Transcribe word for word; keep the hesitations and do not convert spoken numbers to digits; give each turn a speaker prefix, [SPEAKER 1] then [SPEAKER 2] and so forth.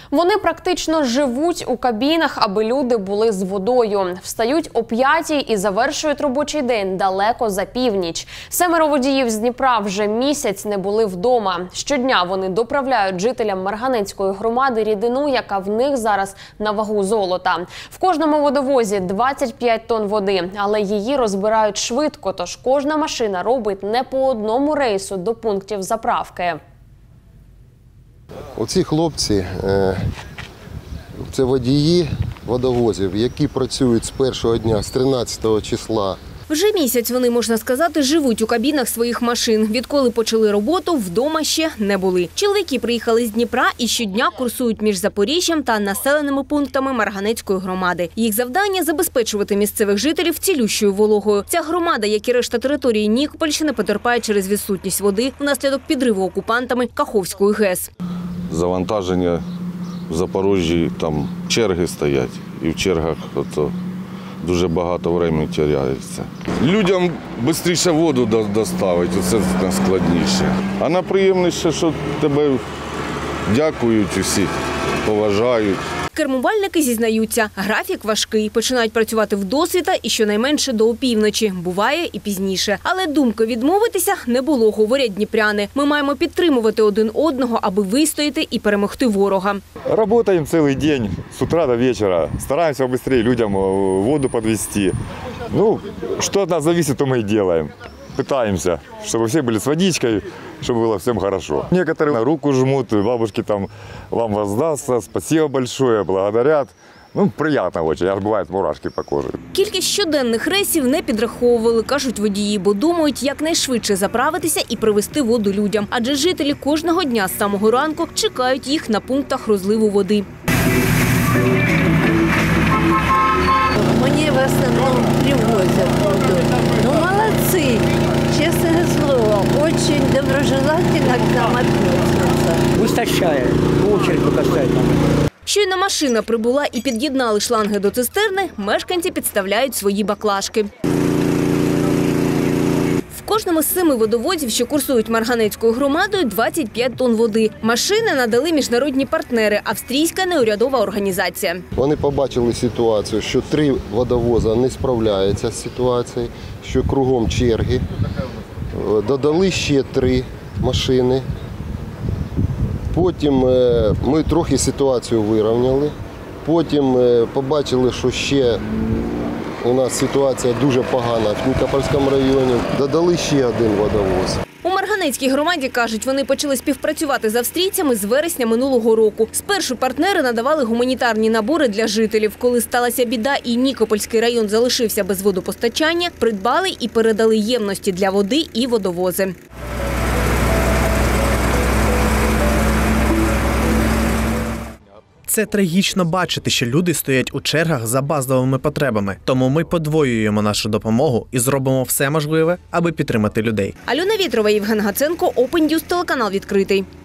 [SPEAKER 1] Вони практично живуть у кабінах, аби люди були з водою. Встають о п'ятій і завершують робочий день далеко за північ. Семеро водіїв з Дніпра вже місяць не були вдома. Щодня вони доправляють жителям Марганецької громади рідину, яка в них зараз на вагу золота. В кожному водовозі двадцять п'ять тонн води, але її розбирають швидко, тож кожна машина робить не по одному рейсу до пунктів заправки.
[SPEAKER 2] Оці хлопці – це водії водовозів, які працюють з першого дня, з тринадцятого числа.
[SPEAKER 3] Вже місяць вони, можна сказати, живуть у кабінах своїх машин. Відколи почали роботу, вдома ще не були. Чоловіки приїхали з Дніпра і щодня курсують між Запоріжжям та населеними пунктами Марганецької громади. Їх завдання – забезпечувати місцевих жителів цілющою вологою. Ця громада, як і решта території Нікопольщини, потерпає через відсутність води внаслідок підриву окупантами Каховської ГЕС.
[SPEAKER 4] Завантаження в Запоріжжі, там черги стоять, і в чергах ото дуже багато часу теряється. Людям швидше воду доставити, це складніше. А найприємніше, що тебе дякують усі, поважають.
[SPEAKER 3] Кермувальники зізнаються, графік важкий. Починають працювати вдосвіта і щонайменше до опівночі. Буває і пізніше. Але думки відмовитися не було, говорять дніпряни. Ми маємо підтримувати один одного, аби вистояти і перемогти ворога.
[SPEAKER 5] Працюємо цілий день, з утра до вечора. Стараємося швидше людям воду підвести. Ну, що від нас залежить, то ми і робимо. Пытаемся, чтобы все были с водичкой, чтобы было всем хорошо. Некоторые на руку жмут, бабушки там вам воздастся, спасибо большое, благодарят. Ну, приятно очень, аж бувають мурашки по кожі.
[SPEAKER 3] Кількість щоденних рейсів не підраховували, кажуть водії, бо думають, якнайшвидше заправитися і привезти воду людям. Адже жителі кожного дня з самого ранку чекають їх на пунктах розливу води.
[SPEAKER 6] Мені в основному привозять воду. Ну, молодці, чесне слово, дуже доброжелательно к нам відносяться.
[SPEAKER 7] Вистачає, очередь поки стоять.
[SPEAKER 3] Щойно машина прибула і під'єднали шланги до цистерни, мешканці підставляють свої баклажки. В кожному з семи водовозів, що курсують Марганецькою громадою, двадцять п'ять тонн води. Машини надали міжнародні партнери – австрійська неурядова організація.
[SPEAKER 2] Вони побачили ситуацію, що три водовози не справляються з ситуацією, що кругом черги. Додали ще три машини. Потім ми трохи ситуацію вирівняли. Потім побачили, що ще у нас ситуація дуже погана в Нікопольському районі. Додали ще один водовоз.
[SPEAKER 3] У Марганецькій громаді, кажуть, вони почали співпрацювати з австрійцями з вересня минулого року. Спершу партнери надавали гуманітарні набори для жителів. Коли сталася біда і Нікопольський район залишився без водопостачання, придбали і передали ємності для води і водовози.
[SPEAKER 8] Це трагічно бачити, що люди стоять у чергах за базовими потребами. Тому ми подвоюємо нашу допомогу і зробимо все можливе, аби підтримати людей.
[SPEAKER 3] Альона Вітрова, Євген Гаценко, Open News, телеканал «Відкритий».